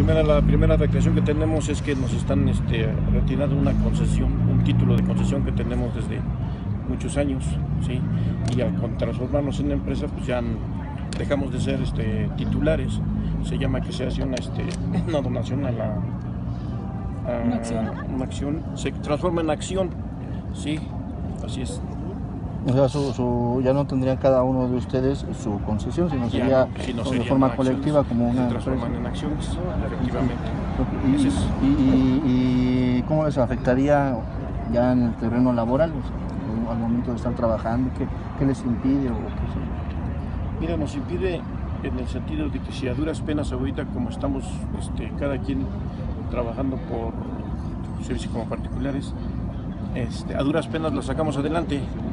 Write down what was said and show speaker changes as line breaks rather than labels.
la primera afectación que tenemos es que nos están retirando una concesión, un título de concesión que tenemos desde muchos años, ¿sí? Y al transformarnos en empresa, pues ya dejamos de ser titulares. Se llama que se hace una donación a una acción, se transforma en acción, ¿sí? Así es.
O sea, ya no tendrían cada uno de ustedes su concesión, sino sería de forma colectiva como una
se transforman en acciones, efectivamente.
¿Y cómo les afectaría ya en el terreno laboral, o sea, al momento de estar trabajando? ¿Qué les impide o qué sé?
Mira, nos impide en el sentido de que si a duras penas ahorita, como estamos cada quien trabajando por servicios como particulares, a duras penas lo sacamos adelante.